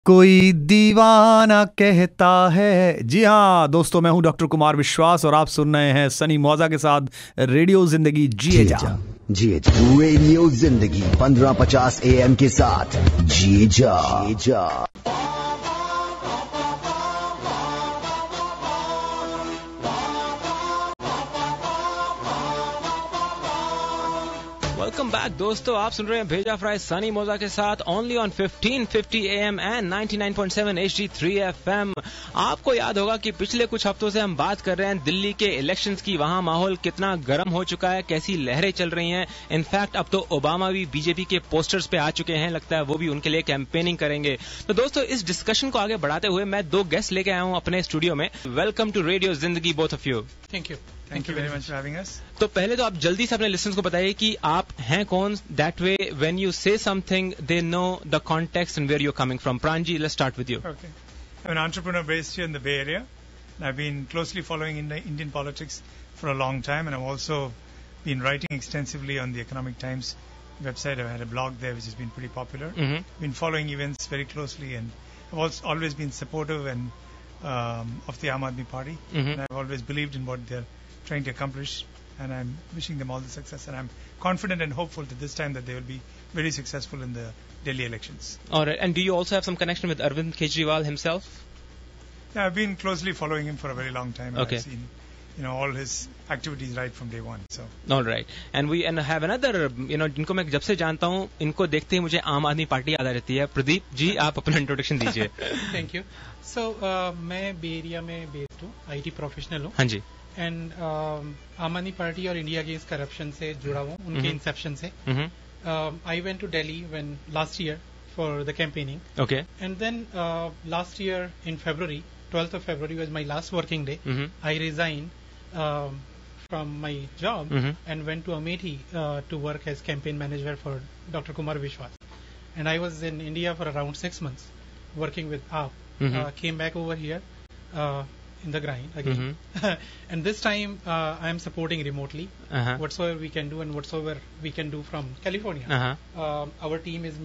कोई दीवाना कहता है। जी हाँ दोस्तों, मैं हूं डॉक्टर कुमार विश्वास और आप सुन रहे हैं सनी मौजा के साथ रेडियो जिंदगी जिए जा। रेडियो जिंदगी 1550 AM के साथ जिए जा। वेलकम बैक दोस्तों, आप सुन रहे हैं भेजा फ्राई सनी मौजा के साथ only on 1550 AM and 99.7 HD3 FM। आपको याद होगा कि पिछले कुछ हफ्तों से हम बात कर रहे हैं दिल्ली के इलेक्शंस की। वहां माहौल कितना गर्म हो चुका है, कैसी लहरें चल रही हैं। इनफैक्ट अब तो ओबामा भी बीजेपी के पोस्टर्स पे आ चुके हैं, लगता है वो भी उनके लिए कैंपेनिंग करेंगे। तो दोस्तों, इस डिस्कशन को आगे बढ़ाते हुए मैं दो गेस्ट लेके आया हूं अपने स्टूडियो में। Welcome to radio Zindagi both of you. Thank you very much for having us. तो पहले तो आप जल्दी से अपने लिसनर्स को बताइए कि आप हैं कौन। That way when you say something they know the context and where you are coming from. प्रांजी, let's start with you. Okay. I'm an entrepreneur based here in the Bay Area. And I've been closely following Indian politics for a long time, and I've also been writing extensively on the Economic Times website. I've had a blog there which has been pretty popular. Been following events very closely, and I've also always been supportive of the Aam Aadmi Party. And I've always believed in what they're trying to accomplish, and I'm wishing them all the success, and I'm confident and hopeful that this time that they will be very successful in the Delhi elections. All right. And do you also have some connection with Arvind Kejriwal himself? Yeah, I've been closely following him for a very long time. Okay. I've seen all his activities right from day one. So All right. And we have another, जिनको मैं जब से जानता हूँ, इनको देखते ही मुझे आम आदमी पार्टी याद आ रहती है। प्रदीप जी, आप अपना इंट्रोडक्शन दीजिए। Thank you. सो मैं बे एरिया में बेस्ड हूँ, IT प्रोफेशनल हूँ। हाँ जी। एंड आम आदमी पार्टी और इंडिया अगेंस्ट करप्शन से जुड़ा हूँ, उनके इंसेप्शन से। I went to Delhi when last year for the campaigning. Okay. And then last year in February, 12th of February was my last working day. I resigned from my job and went to Amethi to work as campaign manager for Dr. Kumar Vishwas. And I was in India for around 6 months working with AAP. Came back over here in the grind again. And this time I am supporting remotely whatsoever we can do and whatsoever we can do from California. Our team is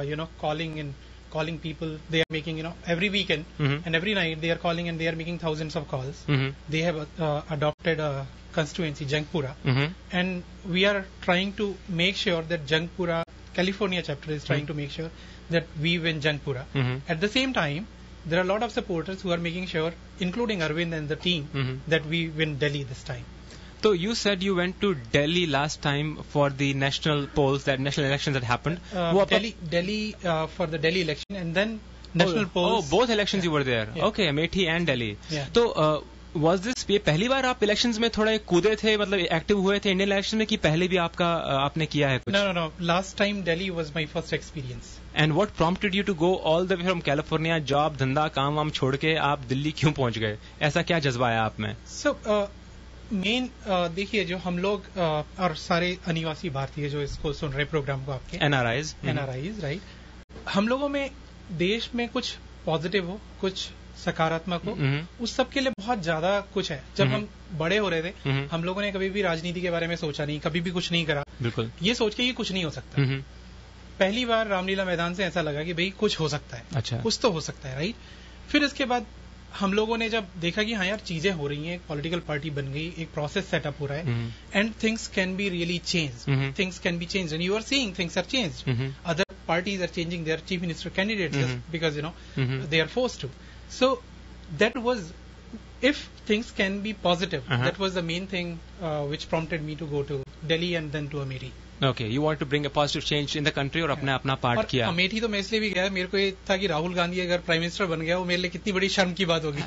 calling people. They are making, every weekend and every night they are calling, and they are making thousands of calls. They have adopted a constituency, Jangpura, and we are trying to make sure that Jangpura, California chapter is trying to make sure that we win Jangpura. At the same time, there are a lot of supporters who are making sure, including Arvind and the team, that we win Delhi this time. So you said you went to Delhi last time for the national polls, that national elections that happened. Delhi for the Delhi election, and then national polls. Oh, both elections you were there. Yeah. Okay, Amethi and Delhi. Yeah. So was this ये पहली बार आप elections में थोड़ा कूदे थे, मतलब active हुए थे इंडियन इलेक्शन में, कि पहले भी आपने किया है कुछ? No. Last time Delhi was my first experience. And what prompted you to go all the way from California, job धंधा काम वाम छोड़ के आप दिल्ली क्यों पहुंच गए? ऐसा क्या जज्बा है आप में? So मेन देखिए, जो हम लोग और सारे अनिवासी भारतीय जो इसको सुन रहे प्रोग्राम को, आपके NRIs, राइट, हम लोगों में देश में कुछ पॉजिटिव हो, कुछ सकारात्मक हो, उस सब के लिए बहुत ज्यादा कुछ है। जब हम बड़े हो रहे थे, हम लोगों ने कभी भी राजनीति के बारे में सोचा नहीं, कभी भी कुछ नहीं करा, बिल्कुल ये सोच के ये कुछ नहीं हो सकता। पहली बार रामलीला मैदान से ऐसा लगा कि भाई कुछ हो सकता है, अच्छा, कुछ तो हो सकता है, राइट। फिर इसके बाद हम लोगों ने जब देखा कि हाँ यार, चीजें हो रही हैं, एक पॉलिटिकल पार्टी बन गई, एक प्रोसेस सेटअप हो रहा है, and things can be really change, things can be change, and you are seeing things are changed. Other parties are changing their chief minister candidates just because they are forced to. So that was, if things can be positive, that was the main thing which prompted me to go to Delhi and then to Amethi. Okay, you want to bring a positive change in the country और अपना part किया। अमेठी तो मैं इसलिए भी गया, मेरे को ये था कि राहुल गांधी अगर प्राइम मिनिस्टर बन गया, वो मेरे लिए कितनी बड़ी शर्म की बात होगी।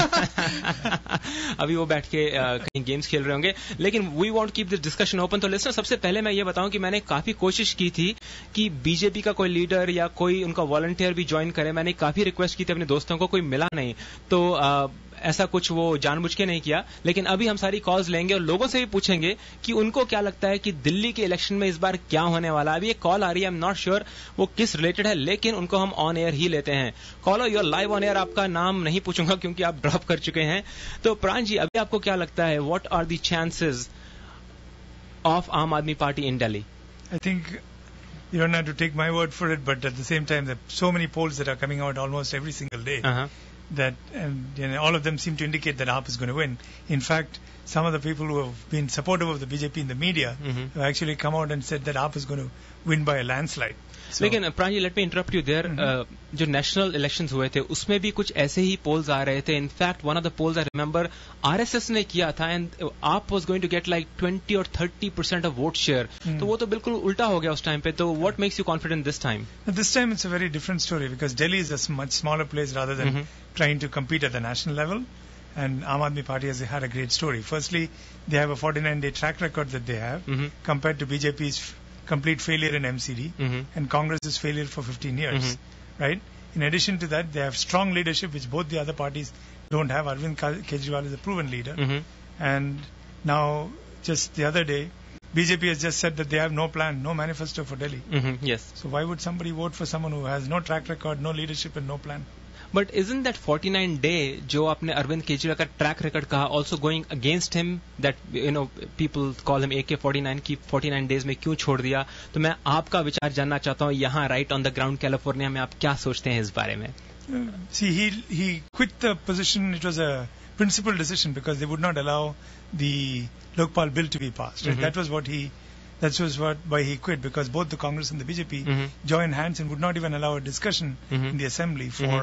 अभी वो बैठ के कहीं गेम्स खेल रहे होंगे, लेकिन we want keep this discussion open. तो लिसनर, सबसे पहले मैं ये बताऊं कि मैंने काफी कोशिश की थी कि बीजेपी का कोई लीडर या कोई उनका वॉलंटियर भी ज्वाइन करे। मैंने काफी रिक्वेस्ट की थी अपने दोस्तों को, कोई मिला नहीं। तो ऐसा कुछ वो जानबूझ के नहीं किया, लेकिन अभी हम सारी कॉल्स लेंगे और लोगों से भी पूछेंगे कि उनको क्या लगता है कि दिल्ली के इलेक्शन में इस बार क्या होने वाला है। अभी एक कॉल आ रही है, आई एम नॉट श्योर वो किस रिलेटेड है, लेकिन उनको हम ऑन एयर ही लेते हैं। Caller, you are live on air. आपका नाम नहीं पूछूंगा क्योंकि आप ड्रॉप कर चुके हैं। तो प्राण जी, अभी आपको क्या लगता है, what are the chances of Aam Aadmi Party in Delhi? I think you don't have to take my word for it, but at the same time, there are so many polls that are coming out almost every single day that all of them seem to indicate that AAP is going to win. In fact, some of the people who have been supportive of the BJP in the media have actually come out and said that AAP is going to win by a landslide. लेकिन Pranji, let me interrupt you there, जो national elections हुए थे उसमें भी कुछ ऐसे ही poles आ रहे थे. In fact one of the polls I remember RSS ने किया था and AAP was going to get like 20 or 30% of vote share. तो वो तो बिल्कुल उल्टा हो गया उस टाइम पे. तो what makes you confident this time? This time it's a very different story because Delhi is a much smaller place rather than trying to compete at the national level. And Aam Aadmi Party has had a great story. Firstly, they have a 49-day track record that they have compared to BJP's complete failure in MCD and Congress's failure for 15 years, right? In addition to that, they have strong leadership, which both the other parties don't have. Arvind Kejriwal is a proven leader. And now, just the other day, BJP has just said that they have no plan, no manifesto for Delhi. Yes. So why would somebody vote for someone who has no track record, no leadership and no plan? But isn't that 49 day जो आपने अरविंद केजरीवाल का track record कहा also going against him, that people call him AK-49 की 49 days में क्यों छोड़ दिया? तो मैं आपका विचार जानना चाहता हूँ यहाँ right on the ground California में आप क्या सोचते हैं इस बारे में? See, he quit the position. It was a principal decision because they would not allow the Lokpal bill to be passed. Right? That was why he quit, because both the Congress and the BJP joined hands and would not even allow a discussion in the assembly for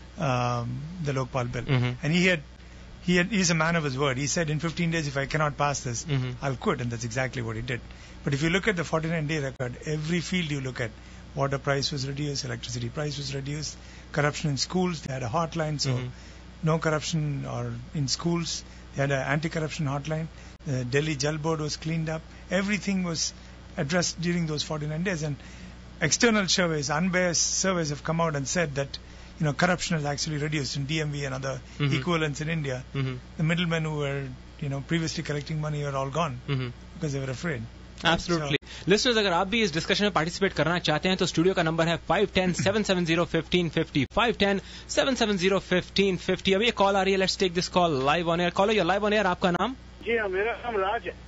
the Lokpal bill. And he's a man of his word. He said in 15 days, if I cannot pass this, I'll quit. And that's exactly what he did. But if you look at the 49-day record, every field you look at, water price was reduced, electricity price was reduced, corruption in schools, they had a hotline, so no corruption or in schools. They had an anti-corruption hotline. The Delhi Jal Board was cleaned up. Everything was addressed during those 49 days. And external surveys, unbiased surveys have come out and said that corruption has actually reduced in DMV and other equivalents in India. The middlemen who were previously collecting money are all gone because they were afraid. Absolutely. Listeners, अगर आप भी इस discussion में participate करना चाहते हैं तो studio का नंबर है 510-770-1550 510-770-1550. अभी एक कॉल आ रही है. Let's take this call live on air. Caller, you live on air. आपका नाम? जी हाँ, मेरा नाम राज है.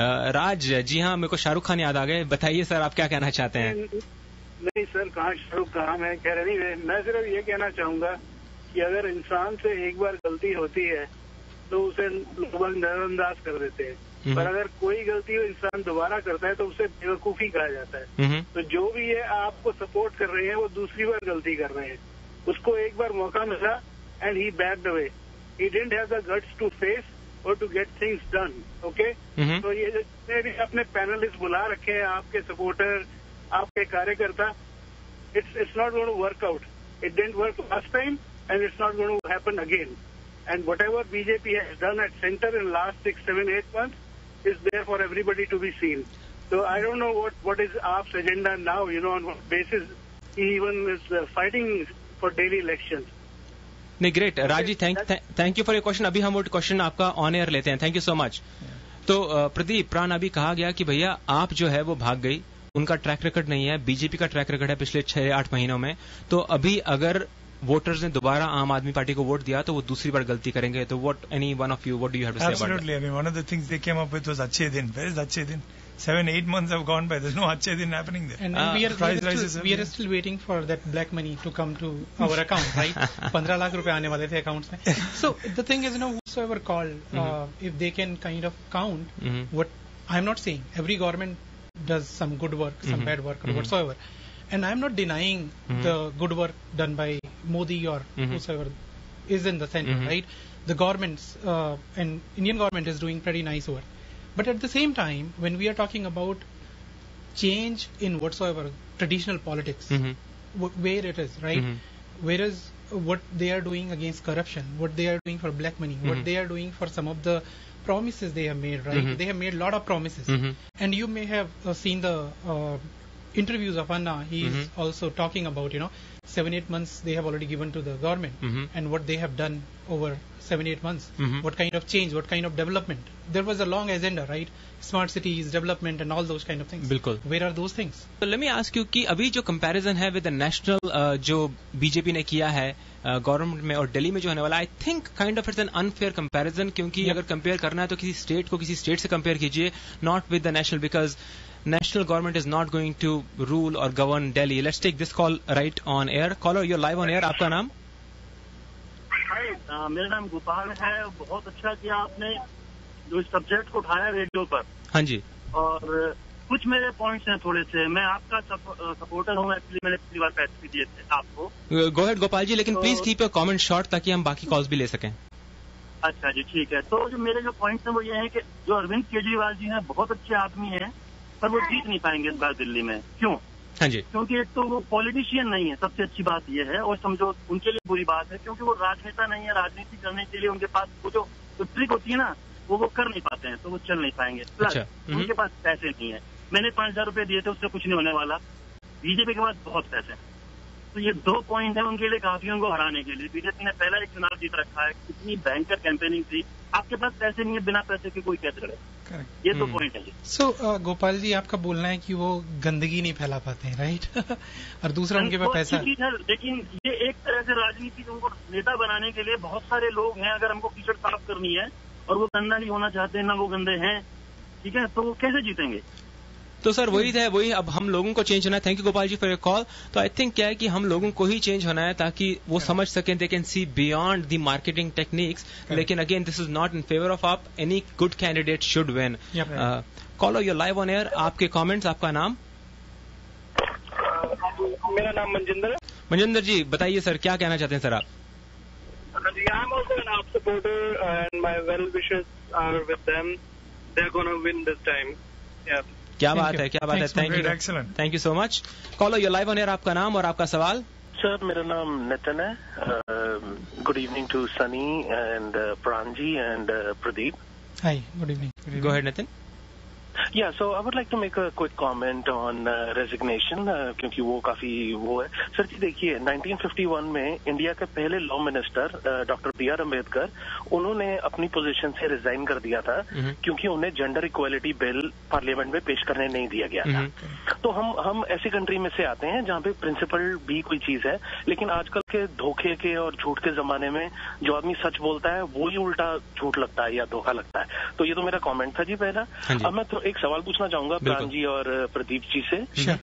राज जी हाँ, मेरे को शाहरुख खान याद आ गए. बताइए सर, आप क्या कहना चाहते हैं? नहीं सर, कहाँ शाहरुख खान है, कह रहे नहीं. मैं सिर्फ ये कहना चाहूंगा कि अगर इंसान से एक बार गलती होती है तो उसे लोग नजरअंदाज कर देते हैं, पर अगर कोई गलती हो इंसान दोबारा करता है तो उसे बेवकूफी कहा जाता है. तो जो भी है आपको सपोर्ट कर रहे हैं वो दूसरी बार गलती कर रहे हैं. उसको एक बार मौका मिला and he backed away. He didn't have the guts to face और to get things done. Okay, तो ये जितने भी अपने पैनलिस्ट बुला रखे हैं, आपके सपोर्टर, आपके कार्यकर्ता, it's not going to work out. It didn't work last time and it's not going to happen again. And whatever BJP has done at center in last 6, 7, 8 months is there for everybody to be seen. So I don't know what is AAP's agenda now, on what basis he even is fighting for daily elections. नहीं, great Raji, thank you for your question. अभी हम वो question आपका on air लेते हैं. Thank you so much. तो प्रदीप, प्राण, अभी कहा गया कि भैया आप जो है वो भाग गई, उनका ट्रैक रिकॉर्ड नहीं है, बीजेपी का ट्रैक रिकॉर्ड है पिछले 6-8 महीनों में. तो अभी अगर वोटर्स ने दोबारा आम आदमी पार्टी को वोट दिया तो वो दूसरी बार गलती करेंगे. तो what any one of you, what do you have to say about that? Absolutely. I mean, one of the things they came up with was Achhe Din. Where is Achhe Din? 7-8 months have gone by. There's no Achhe Din happening there. And we are still waiting for that black money to come to our account, right? 15 lakh रुपए आने वाले थे accounts में. So the thing is, whosoever called, if they can kind of count what I'm not saying every government does some good work, some bad work, or whatsoever. And I'm not denying the good work done by Modi or whosoever is in the center, right? The governments and Indian government is doing pretty nice work. But at the same time, when we are talking about change in whatsoever traditional politics, where it is, right? Whereas what they are doing against corruption, what they are doing for black money, what they are doing for some of the promises they have made, right? They have made a lot of promises. And you may have seen the interviews of Anna. He is also talking about 7-8 months they have already given to the government, and what they have done over 7-8 months, what kind of change, what kind of development. There was a long agenda, right? Smart cities, development and all those kind of things. बिल्कुल. Where are those things? So let me ask you कि अभी जो comparison है with the national जो BJP ने किया है government में और दिल्ली में जो होने वाला, I think kind of it's an unfair comparison, क्योंकि अगर कंपेयर करना है तो किसी स्टेट को किसी स्टेट से कंपेयर कीजिए, not with the national, because national government is not going to rule or govern Delhi. Let's take this call right on air. Caller, you're live on air. आपका नाम? मेरा नाम गोपाल है. बहुत अच्छा किया आपने जो इस सब्जेक्ट को उठाया रेडियो पर. हाँ जी. और कुछ मेरे पॉइंट्स हैं थोड़े से. मैं आपका सपोर्टर हूँ. एक्चुअली मैंने पिछली बार पैसे भी दिए थे आपको. गो अहेड गोपाल जी, लेकिन please keep your comment short ताकि हम बाकी कॉल्स भी ले सकें. अच्छा जी, ठीक है. तो जो मेरे जो पॉइंट्स हैं वो ये हैं कि जो अरविंद केजरीवाल जी हैं बहुत अच्छे आदमी हैं, पर वो जीत नहीं पाएंगे इस बार दिल्ली में. क्यों? हाँ जी. क्योंकि एक तो वो पॉलिटिशियन नहीं है, सबसे अच्छी बात ये है. और समझो उनके लिए बुरी बात है क्योंकि वो राजनेता नहीं है. राजनीति करने के लिए उनके पास वो जो ट्रिक होती है ना, वो कर नहीं पाते हैं, तो वो चल नहीं पाएंगे. प्लस उनके पास पैसे नहीं है. मैंने 5,000 रुपए दिए थे, उससे कुछ नहीं होने वाला. बीजेपी के पास बहुत पैसे हैं. तो ये 2 पॉइंट है उनके लिए काफी, उनको हराने के लिए. बीजेपी ने पहला एक चुनाव जीत रखा है. कितनी भयंकर कैंपेनिंग थी. आपके पास पैसे नहीं है, बिना पैसे के कोई कैसे लड़े. ये 2 पॉइंट है. सो गोपाल जी, आपका बोलना है कि वो गंदगी नहीं फैला पाते हैं, राइट? और दूसरा उनके पास पैसा. लेकिन ये एक तरह से राजनीति उनको नेता बनाने के लिए बहुत सारे लोग हैं. अगर हमको कीचड़ साफ करनी है और वो गंदा नहीं होना चाहते, ना वो गंदे हैं, ठीक है, तो वो कैसे जीतेंगे? तो सर वही अब हम लोगों को चेंज होना है. Thank you Gopal ji for your call. तो आई थिंक क्या है कि हम लोगों को ही चेंज होना है ताकि वो समझ सकें, they can see beyond the marketing techniques. लेकिन again this is not in favour of AAP. Any good candidate should win. Caller, you're live on air. आपके कमेंट्स, आपका नाम? मेरा नाम मनजिंदर है. मनजिंदर जी बताइए सर, क्या कहना चाहते हैं सर आप? जी, I am also an AAP supporter and my well wishes are with them. They are gonna win this time. क्या बात है. Thank you so much. Caller, you're live on air. आपका नाम और आपका सवाल? सर, मेरा नाम नितिन है. Good evening to Sunny and Pranji and Pradeep. Hi, good evening. Go ahead Nitin. Yeah, so I would like to make a quick comment on resignation क्योंकि वो काफी वो है. सर जी देखिए, 1951 में इंडिया के पहले law minister doctor B.R. Ambedkar, उन्होंने अपनी पोजीशन से रिजाइन कर दिया था क्योंकि उन्हें जेंडर इक्वालिटी बिल पार्लियामेंट में पेश करने नहीं दिया गया था. तो हम ऐसी कंट्री में से आते हैं जहाँ पे प्रिंसिपल भी कोई चीज है, लेकिन आजकल के धोखे के और झूठ के जमाने में जो आदमी सच बोलता है वो ही उल्टा झूठ लगता है या धोखा लगता है. तो ये तो मेरा कॉमेंट था जी पहला. अब मैं तो एक सवाल पूछना चाहूंगा प्राण जी और प्रदीप जी से.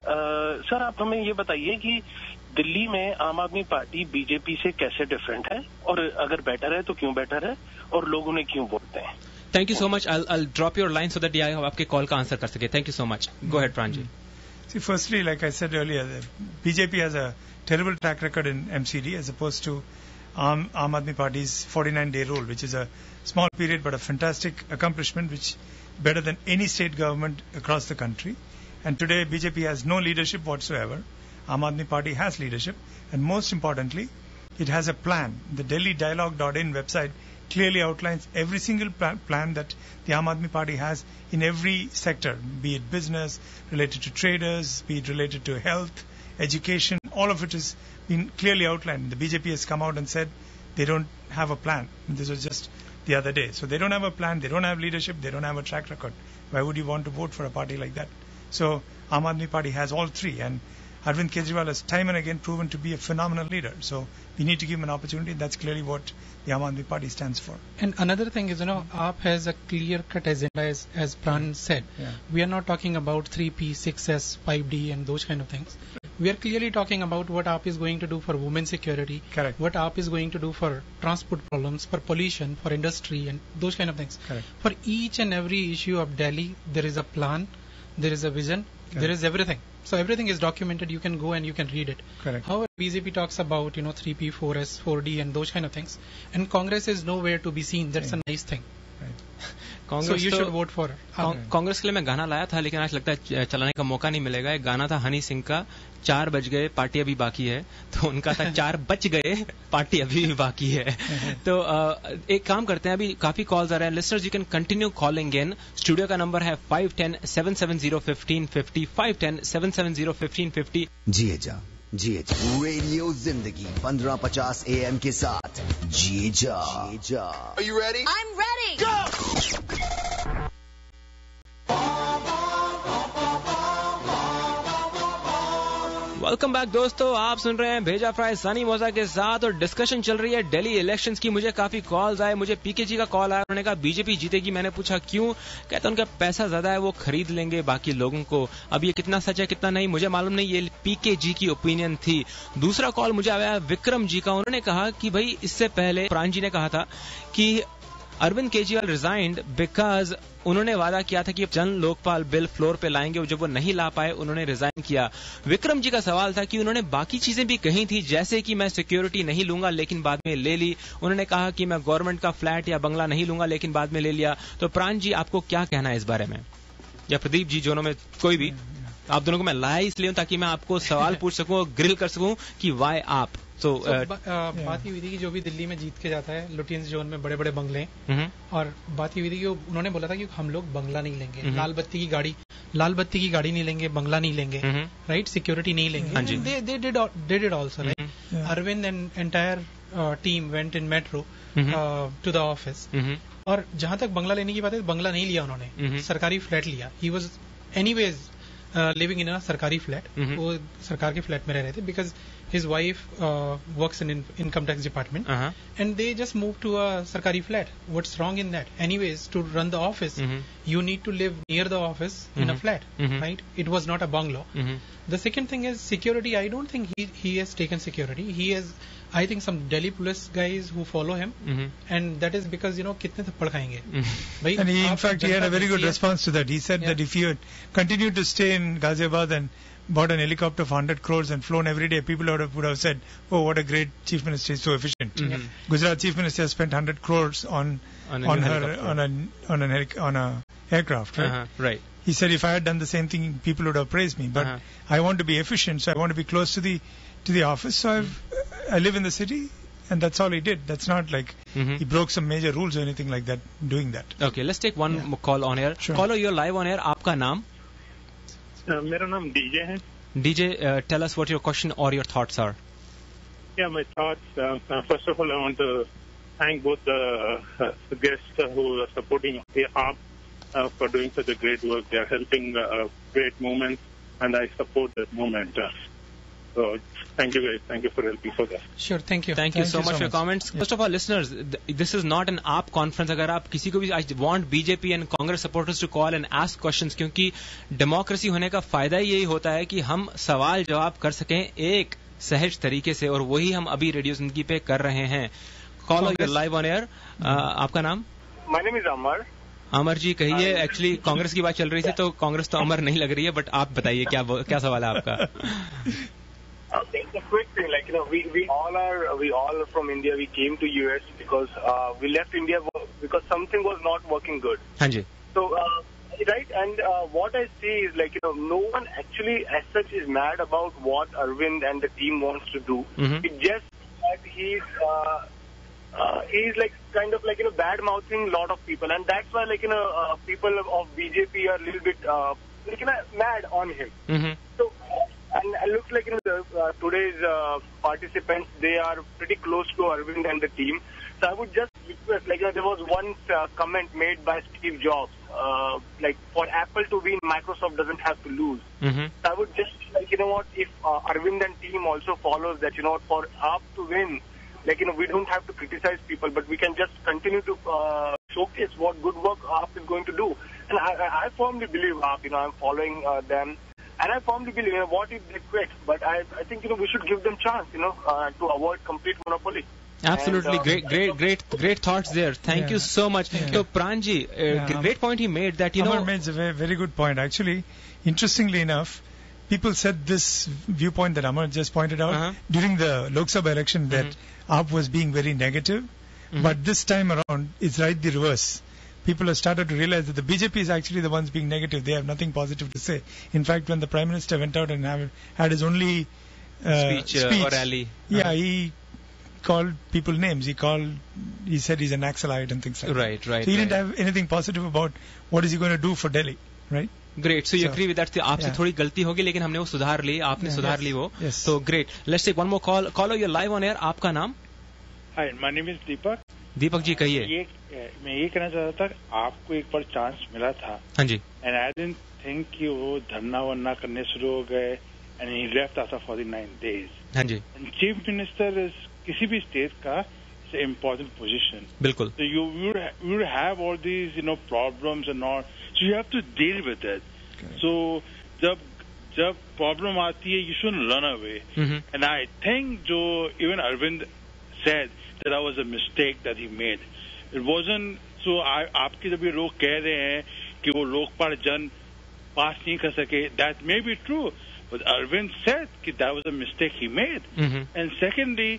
सर, आप हमें ये बताइए कि दिल्ली में आम आदमी पार्टी बीजेपी से कैसे डिफरेंट है, और अगर बेटर है तो क्यों बेटर है, और लोग उन्हें क्यों वोटते हैं? Thank you so much. I'll drop your line so that आपके कॉल का आंसर कर सके. Thank you so much. Go ahead Pran ji. See, firstly, like I said earlier, the BJP has a terrible track record in MCD as opposed to Aam Aadmi Party's 49-day rule, which is a small period but a fantastic accomplishment, which better than any state government across the country. And today BJP has no leadership whatsoever. Aam Aadmi Party has leadership, and most importantly, it has a plan. The DelhiDialogue.in website clearly outlines every single plan that the Aam Aadmi Party has in every sector, be it business, related to traders, be it related to health, education. All of it has been clearly outlined. The BJP has come out and said they don't have a plan. This was just the other day. So they don't have a plan, they don't have leadership, they don't have a track record. Why would you want to vote for a party like that? So Aam Aadmi Party has all three, and Arvind Kejriwal has time and again proven to be a phenomenal leader. So we need to give him an opportunity. That's clearly what the Aam Aadmi Party stands for. And another thing is, AAP has a clear-cut agenda, as Pran said. Yeah. We are not talking about 3P, 6S, 5D and those kind of things. We are clearly talking about what AAP is going to do for women's security. Correct. What AAP is going to do for transport problems, for pollution, for industry and those kind of things. Correct. For each and every issue of Delhi, there is a plan, there is a vision, there is everything. So everything is documented. You can go and you can read it. Correct. However, BJP talks about 3P, 4S, 4D, and those kind of things, and Congress is nowhere to be seen. That's a nice thing. Right. So you should vote for. Congress के लिए मैं गाना लाया था, लेकिन आज लगता है चलाने का मौका नहीं मिलेगा. एक गाना था हनी सिंह का, 4 बज गए पार्टी अभी बाकी है. तो उनका था 4 बच गए पार्टी अभी भी बाकी है. तो एक काम करते हैं, अभी काफी कॉल्स आ रहे हैं. Listeners, you can continue calling in. Studio का नंबर है 510-770-1550, 510-770-1550. जिए जा रेडियो जिंदगी 1550 AM के साथ जिए जा. Are you ready? I'm ready. Go! Welcome back दोस्तों, आप सुन रहे हैं भेजा फ्राई सनी मौजा के साथ और डिस्कशन चल रही है दिल्ली इलेक्शंस की। मुझे काफी कॉल्स आए, मुझे पीके जी का कॉल आया, उन्होंने कहा बीजेपी जीतेगी। मैंने पूछा क्यों, कहते उनका पैसा ज्यादा है, वो खरीद लेंगे बाकी लोगों को। अब ये कितना सच है कितना नहीं मुझे मालूम नहीं, ये पीके जी की ओपिनियन थी। दूसरा कॉल मुझे आया विक्रम जी का, उन्होंने कहा कि भाई इससे पहले प्राण जी ने कहा था कि अरविंद केजरीवाल रिजाइंड बिकॉज उन्होंने वादा किया था कि जन लोकपाल बिल फ्लोर पे लाएंगे, जब वो नहीं ला पाए उन्होंने रिजाइन किया। विक्रम जी का सवाल था कि उन्होंने बाकी चीजें भी कही थी, जैसे कि मैं सिक्योरिटी नहीं लूंगा लेकिन बाद में ले ली। उन्होंने कहा कि मैं गवर्नमेंट का फ्लैट या बंगला नहीं लूंगा लेकिन बाद में ले लिया। तो प्राण जी आपको क्या कहना है इस बारे में, या प्रदीप जी, दोनों में कोई भी? आप दोनों को मैं लाया इसलिए हूं ताकि मैं आपको सवाल पूछ सकूं और ग्रिल कर सकूं कि वाई आप। बात ये हुई थी कि जो भी दिल्ली में जीत के जाता है लुटियंस जोन में बड़े बड़े बंगले, और बात ये हुई थी कि उन्होंने बोला था कि हम लोग बंगला नहीं लेंगे, लाल बत्ती की गाड़ी नहीं लेंगे, बंगला नहीं लेंगे, राइट, सिक्योरिटी नहीं लेंगे। They did it also, right. Arvind and entire team went in metro to the office, और जहां तक बंगला लेने की बात है, बंगला नहीं लिया उन्होंने, सरकारी फ्लैट लिया। He was anyways living in a सरकारी फ्लैट, वो सरकार के फ्लैट में रह रहे थे, because his wife works in income tax department, and they just moved to a sarkari flat. What's wrong in that? Anyways, to run the office, you need to live near the office in a flat, right? It was not a bungalow. The second thing is security. I don't think he has taken security. He has, I think, some Delhi police guys who follow him, and that is because, you know, kitne thappad khayenge. And he, in fact, he had a very good response to that. He said that if he had continued to stay in Ghaziabad and bought an helicopter for 100 crores and flown every day, people would have said, "Oh, what a great chief minister! He's so efficient." Gujarat chief minister spent 100 crores on a aircraft, right? Right. He said, "If I had done the same thing, people would have praised me. But I want to be efficient, so I want to be close to the office. So I live in the city." And that's all he did. That's not like he broke some major rules or anything like that doing that. Okay, let's take one call on air. Sure. Caller, you're live on air. आपका नाम? मेरा नाम DJ है. DJ, tell us what your question or your thoughts are. Yeah, my thoughts. First of all, I want to thank both the guests who are supporting AAP for doing such a great work. They are helping great movements, and I support that movement. So thank you guys. Thank you for helping for that. Sure, thank you. Thank you so much for your comments. First of all, listeners, this is not an AAP conference. अगर आप किसी को भी, I want BJP and Congress supporters to call and ask questions, क्योंकि democracy होने का फायदा यही होता है कि हम सवाल जवाब कर सकें एक सहज तरीके से, और वही हम अभी रेडियो जिंदगी पे कर रहे हैं. Caller, you live on air. आपका नाम? My name is Amar. Amar ji कहिए. एक्चुअली कांग्रेस की बात चल रही थी तो कांग्रेस तो अमर नहीं लग रही है, बट आप बताइए क्या सवाल है आपका? It's a quick thing, like, you know, we all are from India. We came to US because we left India because something was not working good. हाँ जी. So right, and what I see is, like, you know, no one actually as such is mad about what Arvind and the team wants to do. It's just that he's like kind of like, you know, bad mouthing a lot of people, and that's why, like, you know, people of BJP are a little bit like, you know, mad on him. So. And it looks like, you know, today's participants, they are pretty close to Arvind and the team. So I would just request, like, you know, there was one comment made by Steve Jobs, like, for Apple to win, Microsoft doesn't have to lose. So I would just, like, you know what, if Arvind and team also follows that, you know, for AAP to win, like, you know, we don't have to criticize people, but we can just continue to showcase what good work AAP is going to do. And I firmly believe AAP, you know, I'm following them. And I firmly believe, you know, what if they quit? But I think, you know, we should give them chance, you know, to avoid complete monopoly. Absolutely. And, great thoughts there. Thank you so much. So, Pranji, great point he made that, you Amar know... made a very, very good point. Actually, interestingly enough, people said this viewpoint that Amar just pointed out during the Lok Sabha election, that AAP was being very negative. But this time around, it's right the reverse. People have started to realize that the BJP is actually the ones being negative. They have nothing positive to say. In fact, when the Prime Minister went out and had his only speech or rally, he called people names. He said he's an Naxalite and things like that. Right. So he didn't have anything positive about what is he going to do for Delhi, right? Great. So you agree with that? आपसे थोड़ी गलती होगी लेकिन हमने वो सुधार ली. आपने सुधार ली वो. So great. Let's take one more call. Caller, you're live on air. आपका नाम? Hi, my name is Deepak. Deepak ji कहिए. मैं ये कहना चाहता था, आपको एक बार चांस मिला था. हाँ जी. एंड आई डिडंट थिंक कि वो धरना वरना करने शुरू हो गए and he left after 49 days. हाँ जी. And chief minister is किसी भी state का is an important position. बिल्कुल. So you would have all these problems and all. So you have to deal with it. Okay. So जब problem आती है, you shouldn't run away. And I think even Arvind said that was a mistake that he made. It wasn't. So आपके जब ये लोग कह रहे हैं कि वो लोकपाल जन पास नहीं कर सके, that may be true. But Arvind said that that was a mistake he made. And secondly,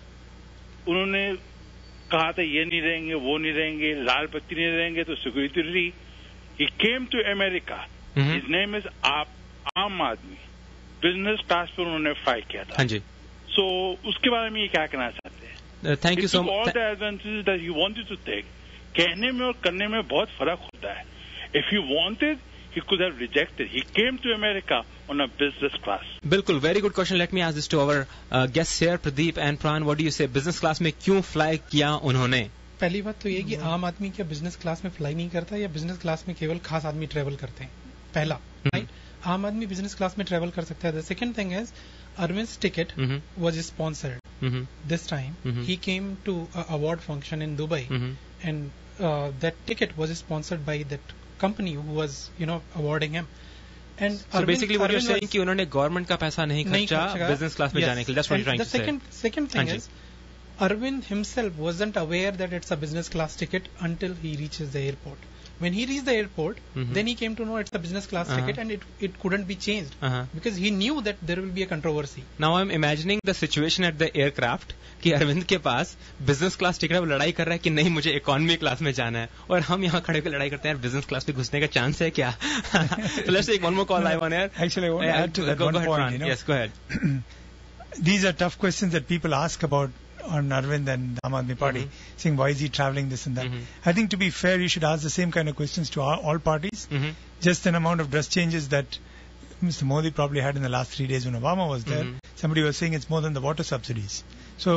उन्होंने कहा था ये नहीं रहेंगे, वो नहीं रहेंगे, लाल बत्ती नहीं रहेंगे, तो security. He came to America. His name is आम आदमी. Business class पर उन्होंने fly किया था. हाँ जी. So उसके बारे में ये क्या कहना चाहते हैं? Thank you so much. All the advances that you wanted to take. कहने में और करने में बहुत फर्क होता है. If he wanted, he could have rejected. He came to America on a business class. बिल्कुल, very good question. Let me ask this to our guests here, Pradeep and Pran. What do you say? Business class में क्यों fly किया उन्होंने? पहली बात तो ये कि आम आदमी क्या बिजनेस क्लास में फ्लाई नहीं करता या बिजनेस क्लास में केवल खास आदमी ट्रेवल करते हैं. पहला, राइट? आम आदमी बिजनेस क्लास में ट्रेवल कर सकता है. The second thing is Arvind's ticket was sponsored. This time he came to an award function in Dubai, and that ticket was sponsored by that company who was awarding him. And so basically what you're saying कि उन्होंने government का पैसा नहीं खर्चा business class में जाने के लिए. That's what you're trying to say. The second thing is Arvind himself wasn't aware that it's a business class ticket until he reaches the airport. When he reached the airport, then he came to know it's a business class ticket, and it couldn't be changed because he knew that there will be a controversy. Now I'm imagining the situation at the aircraft कि अरविंद के पास business class ticket है, वो लड़ाई कर रहा है कि नहीं मुझे इकोनॉमी क्लास में जाना है, और हम यहाँ खड़े होकर लड़ाई करते हैं बिजनेस क्लास पे घुसने का चांस है क्या? So let's take one more call live on air. Actually, I want to add to that one point. Yes, go ahead. These are tough questions that people ask about on Arvind and Aam Aadmi Party, saying why is he traveling, this and that. I think to be fair, you should ask the same kind of questions to all parties. Just an amount of dress changes that Mr. Modi probably had in the last 3 days when Obama was there. Somebody was saying it's more than the water subsidies. So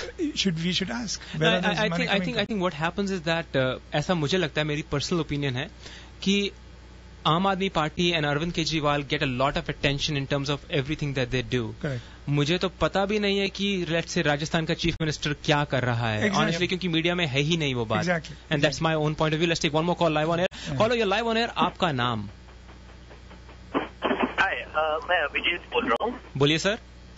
we should ask. I think what happens is that ऐसा मुझे लगता है, मेरी personal opinion है कि Aam Aadmi Party and Arvind Kejriwal get a lot of attention in terms of everything that they do. मुझे तो पता भी नहीं है कि लेट्स से राजस्थान का चीफ मिनिस्टर क्या कर रहा है, ऑनेस्टली, क्योंकि मीडिया में है ही नहीं वो बात. And that's my own point of view. Let's take one more call live on air. Call your live on air. आपका नाम? हाय, मैं अभिजीत बोल रहा हूँ. बोलिए सर.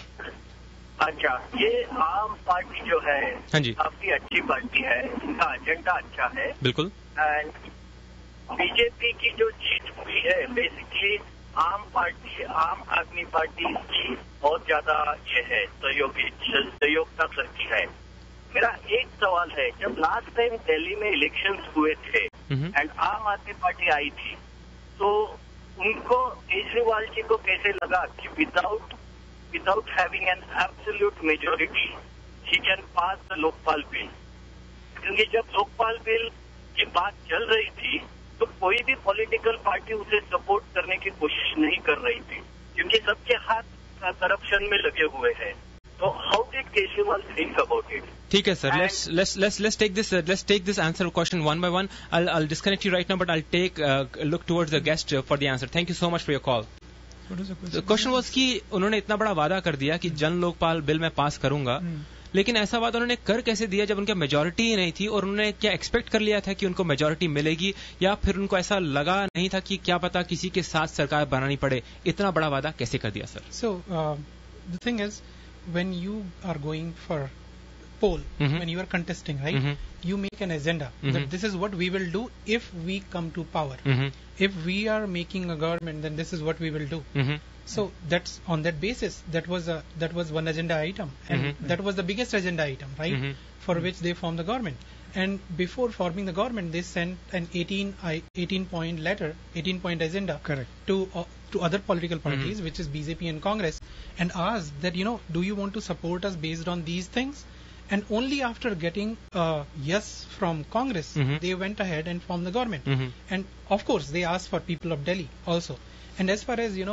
अच्छा, ये आम पार्टी जो है, हाँ जी, काफी अच्छी पार्टी है, इनका एजेंडा अच्छा है. बिल्कुल. एंड बीजेपी की जो जीत हुई है, बेसिकली आम आदमी पार्टी की बहुत ज्यादा ये है सहयोगिता करती है. मेरा एक सवाल है, जब लास्ट टाइम दिल्ली में इलेक्शंस हुए थे एंड आम आदमी पार्टी आई थी, तो उनको केजरीवाल जी को कैसे लगा कि without having an absolute majority he can pass the Lokpal bill? क्योंकि जब लोकपाल बिल की बात चल रही थी तो कोई भी पॉलिटिकल पार्टी उसे सपोर्ट करने की कोशिश नहीं कर रही थी, क्योंकि सबके हाथ करप्शन में लगे हुए हैं. तो how did Kejriwal think about it? ठीक है sir, let's take this answer question one by one. I'll disconnect you right now, but I'll take look towards the guest for the answer. Thank you so much for your call. The question was कि उन्होंने इतना बड़ा वादा कर दिया कि जन Lokpal bill मैं पास करूंगा, लेकिन ऐसा वादा उन्होंने कर कैसे दिया जब उनकी मेजोरिटी ही नहीं थी, और उन्होंने क्या एक्सपेक्ट कर लिया था कि उनको मेजोरिटी मिलेगी, या फिर उनको ऐसा लगा नहीं था कि क्या पता किसी के साथ सरकार बनानी पड़े? इतना बड़ा वादा कैसे कर दिया sir? So the thing is, when you are going for poll, when you are contesting, right, you make an agenda that this is what we will do if we come to power. If we are making a government, then this is what we will do. So that's on that basis. That was one agenda item, and that was the biggest agenda item, right? For which they formed the government. And before forming the government, they sent an 18-point letter, 18-point agenda, to other political parties, which is BJP and Congress, and asked that, do you want to support us based on these things? And only after getting yes from Congress, they went ahead and formed the government. And of course, they asked for people of Delhi also. And as far as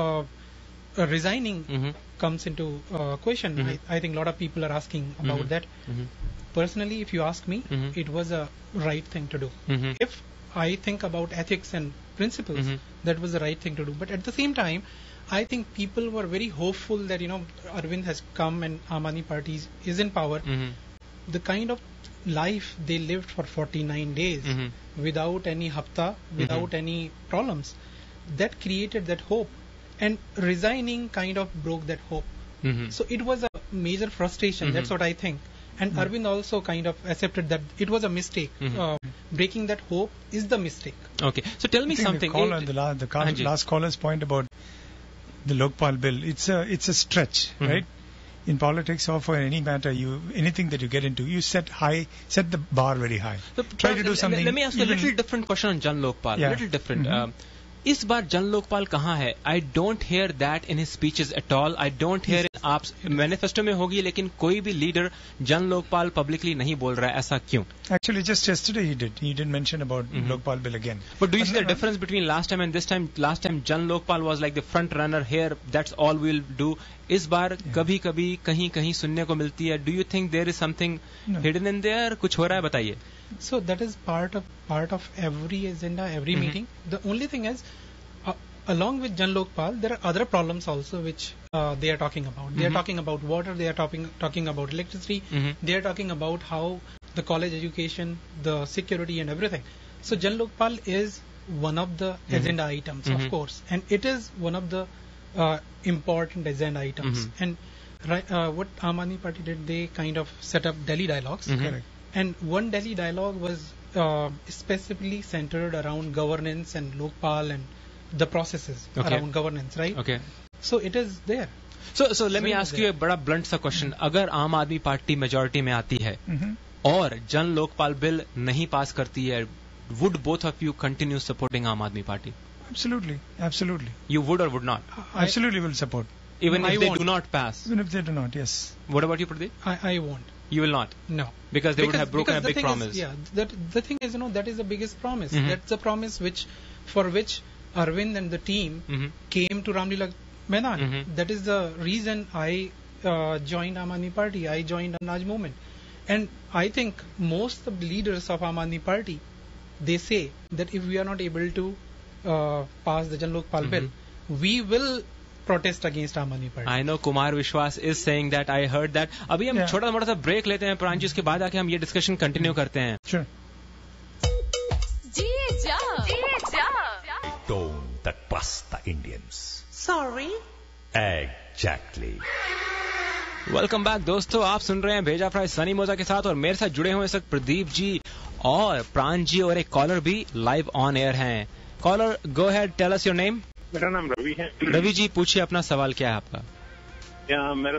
resigning comes into question, I think a lot of people are asking about that. Personally, if you ask me, it was a right thing to do. If I think about ethics and principles, that was the right thing to do. But at the same time, I think people were very hopeful that, Arvind has come and Aam Aadmi Party is in power. The kind of life they lived for 49 days without any hafta, without any problems, that created that hope. And resigning kind of broke that hope. So it was a major frustration. That's what I think. And Arvind also kind of accepted that it was a mistake. Breaking that hope is the mistake. Okay. So tell me something. The last caller's point about the Lokpal bill, it's a stretch, right? In politics or for any matter, anything that you get into, you set the bar very high. So try to do something. Let me ask you a little different question on Jan Lokpal. Little different. इस बार जन लोकपाल कहाँ है? I don't hear that in his speeches at all. I don't hear AAP manifesto में होगी लेकिन कोई भी leader जन लोकपाल पब्लिकली नहीं बोल रहा है. ऐसा क्यों? Actually, just yesterday he did mention about Lokpal bill again. But do you see the difference between last time and this time? Last time Jan Lokpal was like the front runner. Here, that's all we'll do. इस बार कभी-कभी कहीं सुनने को मिलती है. Do you think there is something hidden in there? कुछ हो रहा है, बताइए. So that is part of every agenda, every meeting. The only thing is, along with Jan Lokpal, there are other problems also which they are talking about. They are talking about water. They are talking about electricity. They are talking about how the college education, the security, and everything. So Jan Lokpal is one of the agenda items, of course, and it is one of the important agenda items. And what Aam Aadmi Party did, they kind of set up Delhi dialogues. Correct. And one Delhi dialogue was specifically centered around governance and Lokpal and the processes around governance, right? Okay. So it is there. So let me ask you a बड़ा blunt सा question. अगर आम Aadmi party majority में आती है और जन Lokpal bill नहीं पास करती है, would both of you continue supporting Aam Aadmi Party? Absolutely. You would or would not? Absolutely will support. Even if they do not pass? Even if they do not, yes. What about you, Pradeep? I won't. You will not? No. Because they would have broken a big promise. The thing is, that is the biggest promise. That's the promise for which Arvind and the team came to Ramlila Maidan. That is the reason I joined Aam Aadmi Party. I joined Anaj movement. And I think most of the leaders of Aam Aadmi Party, they say that if we are not able to pass the Jan Lokpal bill, we will protest against Aam Aadmi Party. I know Kumar Vishwas is saying that. I heard that. अभी हम छोटा मोटा सा break लेते हैं प्रांजी, उसके बाद आके हम ये डिस्कशन कंटिन्यू करते हैं. Sure. Don't trust the Indians. Sorry? Exactly. Welcome back दोस्तों, आप सुन रहे हैं भेजा फ्राई सनी मोजा के साथ और मेरे साथ जुड़े हुए इस वक्त प्रदीप जी और प्राण जी और एक कॉलर भी लाइव ऑन एयर हैं. Caller, go ahead, tell us your name. मेरा नाम रवि है. रवि जी, पूछिए अपना सवाल क्या है आपका. मेरा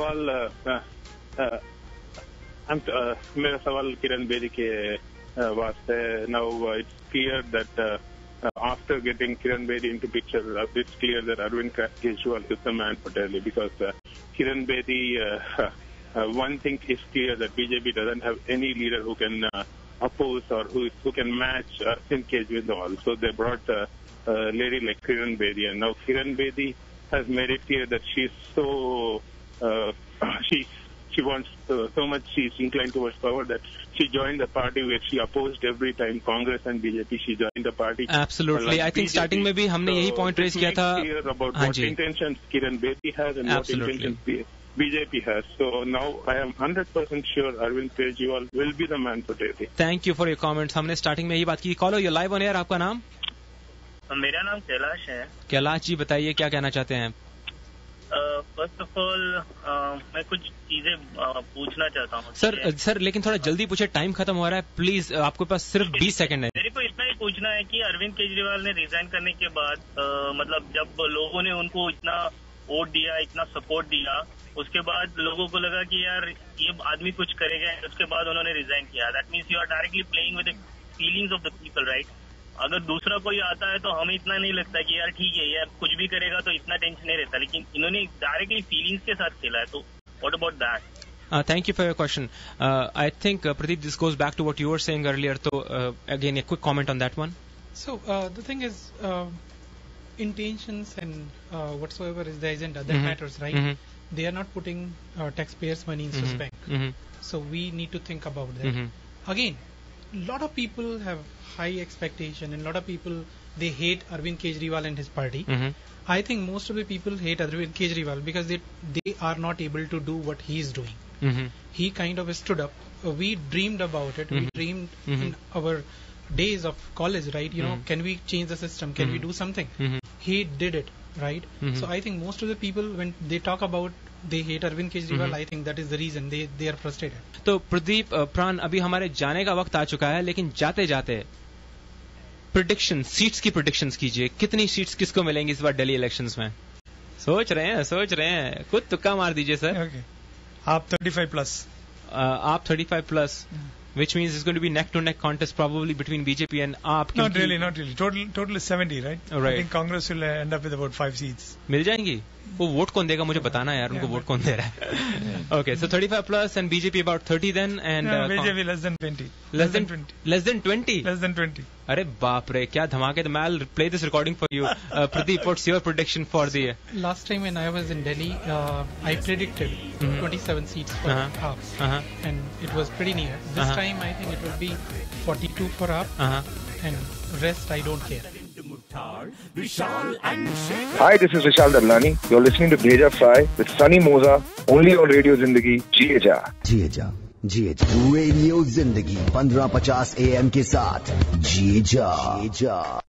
सवाल किरण बेदी के वास्ते. Now it's clear that after getting Kiran Bedi into picture, it's clear that Arvind Kejriwal is the man for Delhi, because Kiran Bedi, one thing is clear, that BJP doesn't have any leader who can oppose or who can match Arvind Kejriwal. So they brought a lady like Kiran Bedi, and now Kiran Bedi has made it clear that she's so she wants so much, she's inclined towards power, that she joined the party where she opposed every time Congress and BJP. She joined the party. Absolutely. I think starting में भी हमने यही point raise किया था. About what intentions Kiran Bedi has and what intentions BJP has. So now I am 100% sure Arvind Kejriwal will be the man for Delhi. Thank you for your comments. हमने starting में यही बात की. कॉलो, ये live on air, आपका नाम? मेरा नाम कैलाश है. कैलाश जी, बताइए क्या कहना चाहते हैं. फर्स्ट ऑफ ऑल मैं कुछ चीजें पूछना चाहता हूँ. सर लेकिन थोड़ा जल्दी पूछे, टाइम खत्म हो रहा है. प्लीज, आपके पास सिर्फ 20 सेकंड है. मेरे को इतना ही पूछना है कि अरविंद केजरीवाल ने रिजाइन करने के बाद मतलब जब लोगों ने उनको इतना वोट दिया, इतना सपोर्ट दिया, उसके बाद लोगों को लगा कि यार ये आदमी कुछ करेगा, उसके बाद उन्होंने रिजाइन किया. That means you are directly playing with the feelings of the people, right? अगर दूसरा कोई आता है तो हमें इतना नहीं लगता कि यार ठीक है, यार कुछ भी करेगा तो इतना टेंशन नहीं रहता, लेकिन इन्होंने डायरेक्टली फीलिंग्स के साथ खेला है. तो what about that? Thank you for your question. I think, Pradeep, this goes back to what you were saying earlier. So, again, a quick comment on that one. So, the thing is, intentions and whatsoever is the agenda, that matters, right? They are not putting taxpayers' money in Swiss bank. So, we need to think about that. Again, a lot of people have high expectation and a lot of people they hate Arvind Kejriwal and his party. I think most of the people hate Arvind Kejriwal because they are not able to do what he is doing. He kind of stood up. We dreamed about it. We dreamed in our days of college, right? You know, can we change the system? Can we do something? He did it, right? So I think most of the people, when they talk about they hate Arvind Kejriwal, I think that is the reason they are frustrated. तो प्रदीप प्राण, अभी हमारे जाने का वक्त आ चुका है, लेकिन जाते जाते प्रेडिक्शन, सीट्स की प्रेडिक्शंस कीजिए. कितनी सीट्स किसको मिलेंगी इस बार दिल्ली इलेक्शंस में? सोच रहे हैं, खुद तुक्का मार दीजिए सर. आप 35 प्लस. आप 35 plus, which means it's going to be neck-to-neck contest probably between BJP and AAP. Not really. Total is 70, right? Right. I think Congress will end up with about 5 seats. मिल जाएंगी? वो vote कौन देगा मुझे बताना यार, उनको वोट कौन दे रहा है. Okay, so 35 plus and BJP about 30 then, and BJP less than 20. Less than 20. Less than 20. अरे बाप रे, क्या धमाके. तो I'll play this recording for you. Pradeep, what's your prediction for the last time when I was in Delhi, I predicted 27 seats for AAP, and it was pretty near. This time I think it will be 42 for AAP, and rest I don't care. Hi, this is Vishal Dadlani. You're listening to Bheja Fry with Sunny Moza, only on Radio Zindagi. Jiye ja. Radio Zindagi 1550 AM के साथ जिए जा.